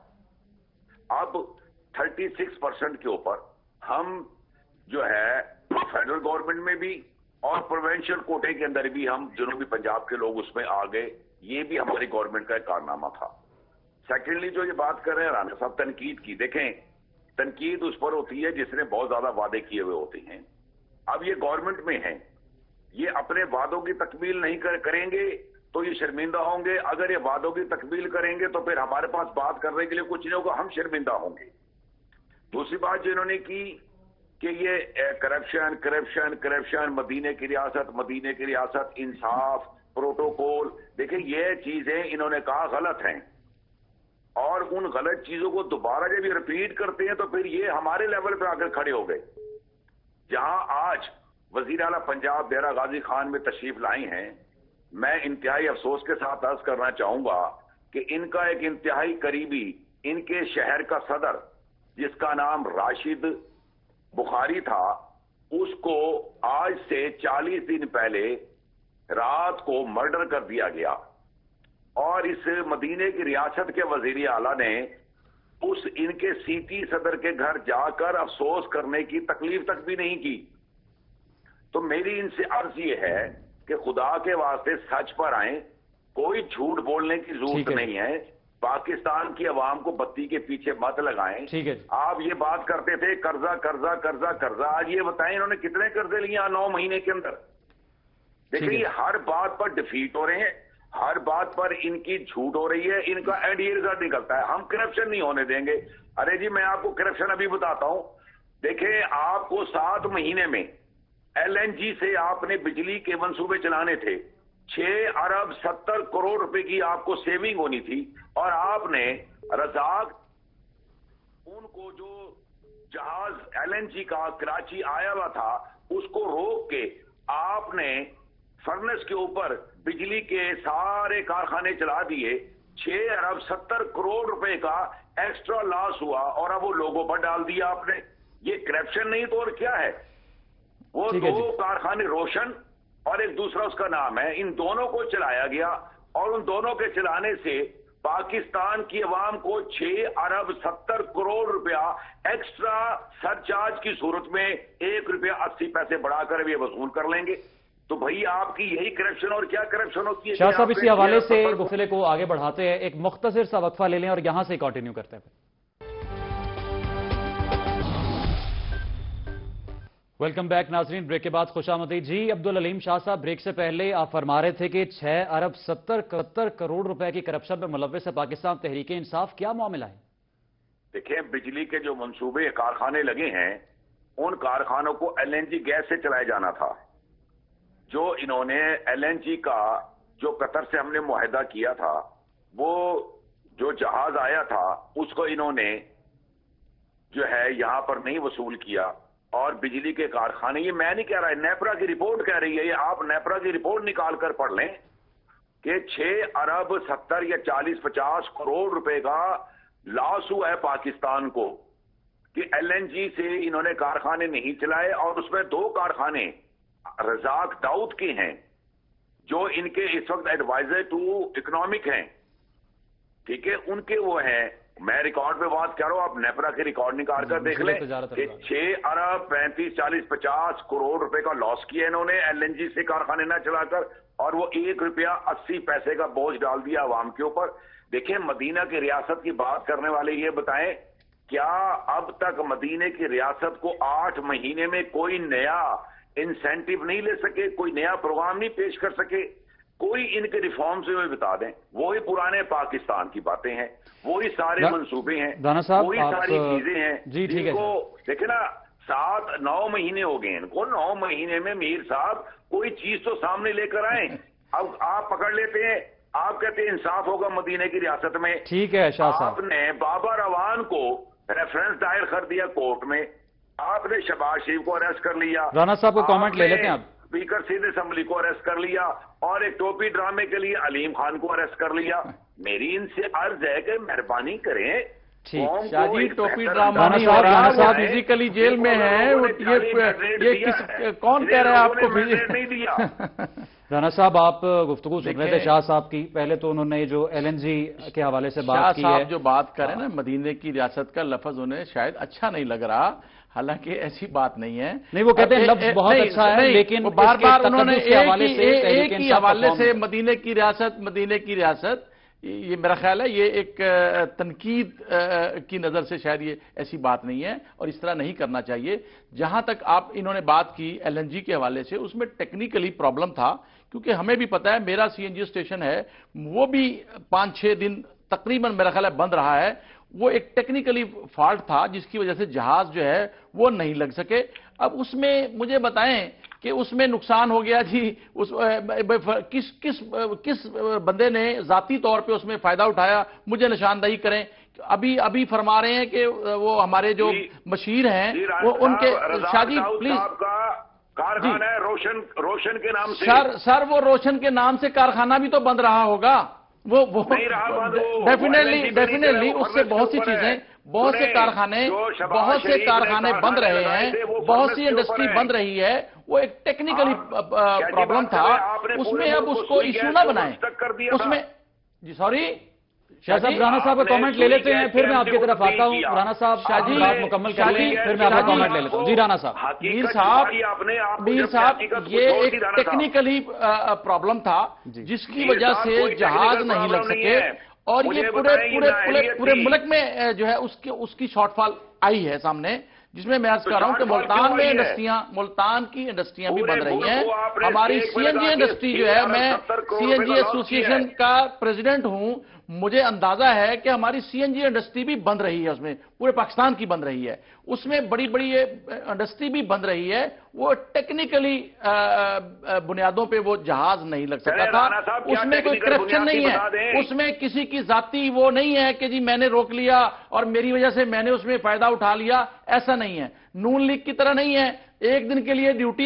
[SPEAKER 4] अब छत्तीस परसेंट के ऊपर हम जो है फेडरल गवर्नमेंट में भी और प्रोविंशियल कोटे के अंदर भी हम जनूबी पंजाब के लोग उसमें आ गए, ये भी हमारी गवर्नमेंट का एक कारनामा था। सेकेंडली जो ये बात कर रहे हैं राना साहब तनकीद की, देखें तनकीद उस पर होती है जिसने बहुत ज्यादा वादे किए हुए होते हैं। अब ये गवर्नमेंट में है, ये अपने वादों की तकमील नहीं कर, करेंगे तो ये शर्मिंदा होंगे, अगर ये वादों की तकमील करेंगे तो फिर हमारे पास बात करने के लिए कुछ नहीं होगा, हम शर्मिंदा होंगे। दूसरी बात जो इन्होंने की कि ये करप्शन करप्शन करप्शन मदीने की रियासत मदीने की रियासत इंसाफ प्रोटोकॉल, देखिए ये चीजें इन्होंने कहा गलत हैं, और उन गलत चीजों को दोबारा जब ये रिपीट करते हैं तो फिर ये हमारे लेवल पर आकर खड़े हो गए। जहां आज वजीर आला पंजाब डेरा गाजी खान में तशरीफ लाई हैं, मैं इंतहाई अफसोस के साथ अर्ज करना चाहूंगा कि इनका एक इंतहाई करीबी इनके शहर का सदर जिसका नाम राशिद बुखारी था, उसको आज से चालीस दिन पहले रात को मर्डर कर दिया गया, और इस मदीने की रियासत के वजीर आला ने उस इनके सीटी सदर के घर जाकर अफसोस करने की तकलीफ तक भी नहीं की। तो मेरी इनसे अर्ज ये है कि खुदा के वास्ते सच पर आए, कोई झूठ बोलने की जरूरत नहीं है, पाकिस्तान की आवाम को बत्ती के पीछे मत लगाएं।
[SPEAKER 1] ठीक है, आप
[SPEAKER 4] ये बात करते थे कर्जा कर्जा कर्जा कर्जा, आज ये बताएं इन्होंने कितने कर्जे लिए नौ महीने के अंदर। देखिए ये हर बात पर डिफीट हो रहे हैं, हर बात पर इनकी झूठ हो रही है, इनका एंड ये रिजल्ट निकलता है, हम करप्शन नहीं होने देंगे। अरे जी मैं आपको करप्शन अभी बताता हूं, देखिए आपको सात महीने में एलएनजी से आपने बिजली के मंसूबे चलाने थे, छह अरब सत्तर करोड़ रुपए की आपको सेविंग होनी थी, और आपने रजाक उनको जो जहाज एलएनजी का कराची आया हुआ था उसको रोक के आपने फर्नेस के ऊपर बिजली के सारे कारखाने चला दिए, छह अरब सत्तर करोड़ रुपए का एक्स्ट्रा लॉस हुआ, और अब वो लोगों पर डाल दिया आपने। ये करप्शन नहीं तो और क्या है? वो दो कारखाने रोशन और एक दूसरा उसका नाम है, इन दोनों को चलाया गया, और उन दोनों के चलाने से पाकिस्तान की आवाम को छह अरब सत्तर करोड़ रुपया एक्स्ट्रा सरचार्ज की सूरत में एक रुपया अस्सी पैसे बढ़ाकर ये वसूल कर लेंगे। तो भाई आपकी यही करप्शन और क्या करप्शन होती है?
[SPEAKER 1] शाह साहब इसी हवाले से गुफ्तगू को आगे बढ़ाते हैं, एक मुख्तसर सा वक्फा ले लें और यहां से कंटिन्यू करते हैं। वेलकम बैक नाजरीन, ब्रेक के बाद खुशामदीद जी। अब्दुल अलीम शाह साहब, ब्रेक से पहले आप फरमा रहे थे कि छह अरब सत्तर इकहत्तर करोड़ रुपए की करप्शन में मुलव्वस है पाकिस्तान तहरीक इंसाफ, क्या मामला है?
[SPEAKER 4] देखिए बिजली के जो मंसूबे कारखाने लगे हैं उन कारखानों को एलएनजी गैस से चलाया जाना था। जो इन्होंने एलएनजी का जो कतर से हमने मुआहदा किया था, वो जो जहाज आया था उसको इन्होंने जो है यहां पर नहीं वसूल किया, और बिजली के कारखाने, ये मैं नहीं कह रहा है, नेपरा की रिपोर्ट कह रही है, ये आप नेपरा की रिपोर्ट निकाल कर पढ़ लें कि छह अरब सत्तर या चालीस पचास करोड़ रुपए का लॉस हुआ है पाकिस्तान को کہ ایل این جی سے انہوں نے کارخانے نہیں چلائے، اور اس میں دو کارخانے رزاق داؤد کے ہیں جو ان کے اس وقت ایڈوائزر ٹو اکنامک ہیں، ٹھیک ہے، ان کے وہ ہیں. میں ریکارڈ پہ بات کر رہا ہوں، آپ نیپرا کے ریکارڈ نکال کر دیکھ لیں کہ چھ ارب پینتیس چالیس پچاس کروڑ روپے کا لاس کیا انہوں نے ایل این جی سے کارخانے نہ چلا کر، اور وہ ایک روپیہ اسی پیسے کا بوجھ ڈال دیا عوام کے اوپر. دیکھیں مدینہ کی ریاست کی بات کرنے والے یہ بتائیں کیا اب تک مدینہ کی ریاست کو آٹھ مہینے میں کوئی نیا انسینٹیو نہیں لے سکے، کوئی نیا پروگرام نہیں پیش کر سکے؟ کوئی ان کے ریفارمز میں بتا دیں، وہی پرانے پاکستان کی باتیں ہیں، وہی سارے منصوبے ہیں، وہی ساری چیزیں ہیں جن کو دیکھیں نا. سات نو مہینے ہو گئے ان کو، نو مہینے میں میر صاحب کوئی چیز تو سامنے لے کر آئیں. اب آپ پکڑ لیتے ہیں، آپ کہتے ہیں انصاف ہوگا مدینہ کی ریاست میں.
[SPEAKER 1] ٹھیک ہے شاہ صاحب،
[SPEAKER 4] آپ نے بابا روان کو ریفرنس دائر کر دیا کورٹ میں، آپ نے شہباز شریف کو اریسٹ کر لیا،
[SPEAKER 1] رانا صاحب کو کامنٹ لے لیتے ہیں آپ.
[SPEAKER 4] اسپیکر سندھ اسمبلی کو اریسٹ کر لیا، اور ایک ٹوپی ڈرامے کے لیے علیم خان کو اریسٹ کر لیا. میری ان سے عرض ہے کہ مہربانی کریں.
[SPEAKER 5] شاہجی ٹوپی ڈرامہ نہیں ہو رہا، فزیکلی جیل میں ہیں، یہ کون کہہ رہا ہے آپ کو
[SPEAKER 4] نہیں دیا؟
[SPEAKER 1] رانا صاحب آپ گفتگو سن رہے تھے شاہ صاحب کی، پہلے تو انہوں نے جو ایل این جی کے حوالے سے بات کی ہے،
[SPEAKER 5] شاہ صاحب جو بات کریں نا مدینہ کی ریاست کا لفظ انہیں شاید اچھا نہیں لگ رہا، حالانکہ ایسی بات نہیں ہے.
[SPEAKER 1] نہیں وہ کہتے ہیں لفظ بہت اچھا ہے، لیکن
[SPEAKER 5] بار بار انہوں نے ایک ہی حوالے سے مدینہ کی ریاست مدینہ کی ریاست یہ میرا خیال ہے یہ ایک تنقید کی نظر سے شاید یہ ایسی بات نہیں ہے، اور اس طرح نہیں کرنا چاہیے. جہاں تک آپ انہوں نے بات کی ایل این جی کے حوالے سے، اس میں ٹیکنیکلی پرابلم تھا، کیونکہ ہمیں بھی پتا ہے میرا سی این جی اسٹیشن ہے وہ بھی پانچ چھ دن تقریباً میرا خیال ہے بند رہا ہے. وہ ایک ٹیکنیکلی فالٹ تھا جس کی وجہ سے جہاز جو ہے وہ نہیں لگ سکے. اب اس میں مجھے بتائیں کہ اس میں نقصان ہو گیا جی، اس کس کس کس بندے نے ذاتی طور پہ اس میں فائدہ اٹھایا، مجھے نشاندہی کریں. ابھی ابھی فرما رہے ہیں کہ وہ ہمارے جو مشیر ہیں وہ ان کے شاہ جی پلیز
[SPEAKER 4] کارخانہ ہے روشن روشن کے نام سے.
[SPEAKER 5] سر سر وہ روشن کے نام سے کارخانہ بھی تو بند رہا ہوگا، وہ ڈیفینیٹلی ڈیفینیٹلی اس سے بہت سی چیزیں، بہت سے کارخانے بہت سے کارخانے بند رہے ہیں، بہت سی انڈسٹری بند رہی ہے. وہ ایک ٹیکنیکلی پرابلم تھا، اس میں اب اس کو ایشو نہ بنائیں. اس میں جی سوری
[SPEAKER 1] شاہ صاحب، رانا صاحب کا کامنٹ لے لیتے ہیں، پھر میں آپ کی طرف آتا ہوں. رانا صاحب شاہ جی بات مکمل کر لیں، پھر میں آپ کا کامنٹ لے لیتا ہوں. جی رانا صاحب.
[SPEAKER 5] میر صاحب میر صاحب یہ ایک ٹیکنیکلی پرابلم تھا جس کی وجہ سے جہاز نہیں لگ سکے، اور یہ پورے پورے پورے پورے ملک میں جو ہے اس کی اس کی شارٹ فال آئی ہے سامنے، جس میں میں عرض کر رہا ہوں کہ ملتان میں انڈسٹریاں ملتان کی انڈسٹریاں بھی بند رہی ہیں. ہماری سی این جی انڈسٹری جو ہے، میں سی این جی ایسوسیشن کا پریزیڈنٹ ہوں، مجھے اندازہ ہے کہ ہماری سی این جی انڈسٹری بھی بند رہی ہے، اس میں پورے پاکستان کی بند رہی ہے، اس میں بڑی بڑی انڈسٹری بھی بند رہی ہے. وہ ٹیکنیکلی بنیادوں پہ وہ جہاز نہیں لگ سکا تھا، اس میں کوئی کرپشن نہیں ہے، اس میں کسی کی ذاتی وہ نہیں ہے کہ جی میں نے روک لیا اور میری وجہ سے میں نے اس میں فائدہ اٹھا لیا، ایسا نہیں ہے. نون لیگ کی طرح نہیں ہے، ایک دن کے لیے ڈیوٹی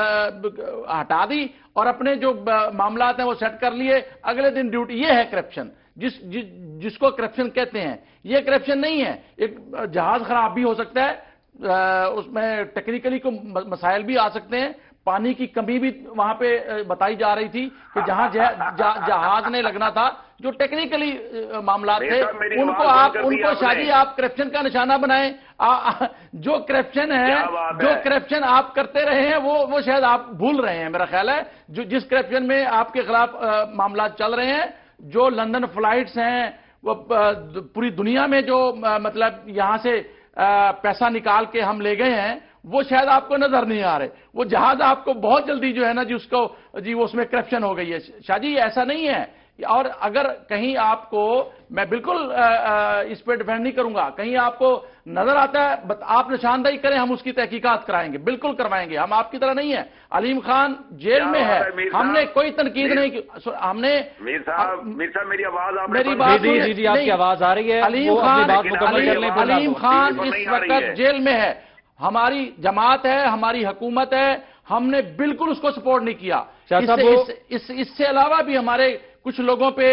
[SPEAKER 5] ہٹا دی اور اپنے جو معاملات ہیں وہ سیٹ کر لیے، اگلے دن ڈیوٹی. یہ ہے کرپشن، جس جس کو کرپشن کہتے ہیں. یہ کرپشن نہیں ہے. ایک جہاز خراب بھی ہو سکتا ہے، اس میں ٹیکنیکلی کو مسائل بھی آ سکتے ہیں. پانی کی کمی بھی وہاں پہ بتائی جا رہی تھی کہ جہاں جہاز نے لگنا تھا، جو ٹیکنیکلی معاملات تھے ان کو آپ ان کو شاہ جی آپ کرپشن کا نشانہ بنائیں. جو کرپشن ہے جو کرپشن آپ کرتے رہے ہیں وہ وہ شاید آپ بھول رہے ہیں. میرا خیال ہے جو جس کرپشن میں آپ کے خلاف معاملات چل رہے ہیں، جو لندن فلائٹس ہیں، وہ پوری دنیا میں جو مطلب یہاں سے پیسہ نکال کے ہم لے گئے ہیں، وہ شاید آپ کو نظر نہیں آ رہے. وہ جہاز آپ کو بہت جلدی جو ہے نا جی اس کو جی وہ اس میں کرپشن ہو گئی ہے. شاہ جی ایسا نہیں ہے. اور اگر کہیں آپ کو، میں بالکل اس پہ ڈیپینڈ نہیں کروں گا، کہیں آپ کو نظر آتا ہے آپ نشاندہی کریں، ہم اس کی تحقیقات کرائیں گے، بالکل کروائیں گے. ہم آپ کی طرح نہیں ہیں. علیم خان جیل میں ہے، ہم نے کوئی تنقید نہیں کی. ہم نے
[SPEAKER 4] میر صاحب میر صاحب میری آواز آپ
[SPEAKER 5] میری بات
[SPEAKER 1] جی جی جی آپ کی آواز آ رہی ہے.
[SPEAKER 5] علیم خان علیم خان اس وقت جیل میں ہے. ہماری جماعت ہے، ہماری حکومت ہے، ہم نے بالکل اس کو سپورٹ نہیں کیا. اس سے علاوہ بھی ہمارے کچھ لوگوں پہ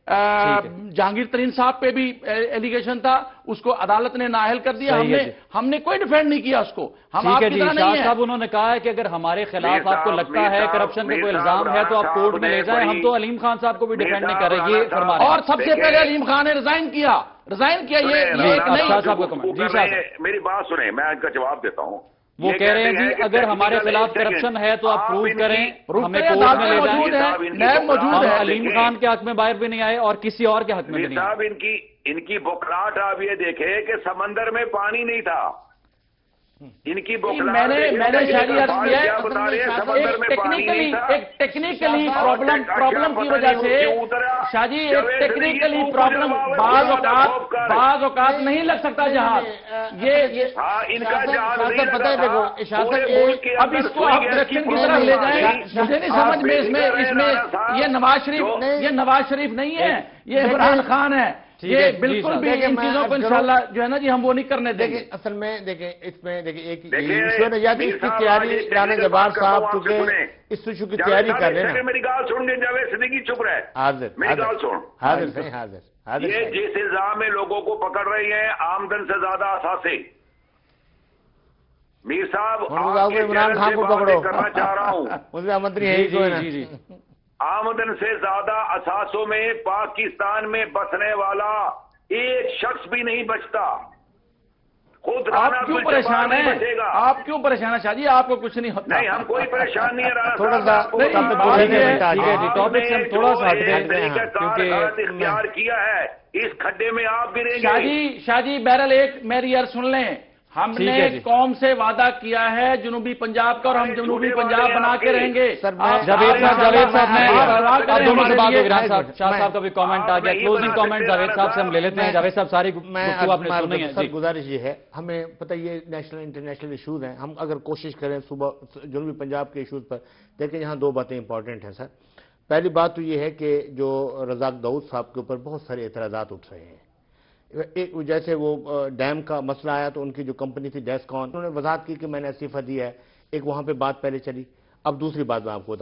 [SPEAKER 5] जहांगीर तरीन साहब पे भी एलिगेशन था, उसको अदालत ने नाअहल कर दिया। हमने हमने कोई डिफेंड नहीं किया उसको। हम आपकी तरह नहीं है।
[SPEAKER 1] साहब उन्होंने कहा है कि अगर हमारे खिलाफ आपको लगता है करप्शन का कोई इल्जाम है तो आप कोर्ट में ले जाएं, हम तो अलीम खान साहब को भी डिफेंड नहीं कर रहे। ये फरमा रहे हैं।
[SPEAKER 5] और सबसे पहले अलीम खान ने रिजाइन किया रिजाइन किया ये
[SPEAKER 1] शाह साहब का कमेंट। जी साहब
[SPEAKER 4] मेरी बात सुने, मैं इनका जवाब देता हूँ।
[SPEAKER 1] वो कह रहे हैं जी अगर हमारे खिलाफ करप्शन है तो आप प्रूव करें, हमें कोर्ट में ले जाएं।
[SPEAKER 5] मौजूद है।
[SPEAKER 1] अलीम खान के हक में बाहर भी नहीं आए और किसी और के हक में भी नहीं
[SPEAKER 4] साहब इनकी इनकी बुखलाहट आप ये देखे कि समंदर में पानी नहीं था। इनकी
[SPEAKER 5] मैंने मैंने शायरी अर्ज किया है, एक टेक्निकली एक टेक्निकली प्रॉब्लम प्रॉब्लम की वजह से शाहजी एक टेक्निकली प्रॉब्लम बाज औकात बाज औकात नहीं लग सकता जहाज। ये ये
[SPEAKER 4] इनका
[SPEAKER 3] पता है, देखो शासक
[SPEAKER 5] अब इसको आप डायरेक्शन की तरफ ले जाएं, मुझे नहीं समझ में इसमें इसमें ये नवाज शरीफ ये नवाज शरीफ नहीं है, ये इमरान खान है। ये बिल्कुल भी इन चीजों को इंशाल्लाह जो है ना जी हम वो नहीं करने देंगे।
[SPEAKER 3] असल में देखें इसमें देखिए एक ईश्वर ने याद इसकी तैयारी राना जबार साहब चूंकि इस इशू की तैयारी कर रहे हैं।
[SPEAKER 4] मेरी गाल सुन गए जावेद सिद्दीकी चुप रहे।
[SPEAKER 3] हाजिर
[SPEAKER 4] मेरी गाल सुन।
[SPEAKER 3] हाजिर सही हाजिर हाजिर।
[SPEAKER 4] ये जिस इल्जाम में लोगों को पकड़ रही है आमदन से ज्यादा असासे, मीर साहब
[SPEAKER 3] इमरान खान को पकड़ो
[SPEAKER 4] करना चाह रहा हूँ।
[SPEAKER 3] मुझे मंत्री है
[SPEAKER 1] जी जी
[SPEAKER 4] आमदन से ज्यादा असासों में पाकिस्तान में बसने वाला एक शख्स भी नहीं बचता। खुद
[SPEAKER 5] आप क्यों परेशान हैं? आप क्यों परेशान हैं शाहजी? आपको कुछ नहीं होता।
[SPEAKER 4] नहीं हम कोई परेशान नहीं है राना साहब।
[SPEAKER 3] थोड़ा सा
[SPEAKER 1] टॉपिक से थोड़ा सा हट गए
[SPEAKER 4] क्योंकि इख्तियार किया है इस खड्डे में आप गिरेंगे।
[SPEAKER 5] शाहजी शाहजी बहरहाल एक मेरी अर्ज सुन लें, हमने कौम से वादा किया है जनूबी पंजाब का और हम जनूबी पंजाब बना के रहेंगे।
[SPEAKER 1] जावेद साहब जावेद साहब ने दोनों से बात होगी। राना साहब शाह साहब का भी कमेंट आ गया, क्लोजिंग कमेंट जावेद साहब से हम ले लेते हैं। जावेद साहब सारी गुफ्तगू आपने सुनी है।
[SPEAKER 3] सर गुजारिश ये है, हमें पता ये नेशनल इंटरनेशनल इशूज हैं, हम अगर कोशिश करें सुबह जनूबी पंजाब के इशूज पर देखें, यहाँ दो बातें इंपॉर्टेंट हैं सर। पहली बात तो ये है कि जो रज़ाक दाऊद साहब के ऊपर बहुत सारे एतराज़ात उठ रहे हैं। एक जैसे वो डैम का मसला आया तो उनकी जो कंपनी थी डेस्कॉन, उन्होंने वजाहत की कि मैंने इस्तीफा दिया है। एक वहां पे बात पहले चली, अब दूसरी बात मैं आपको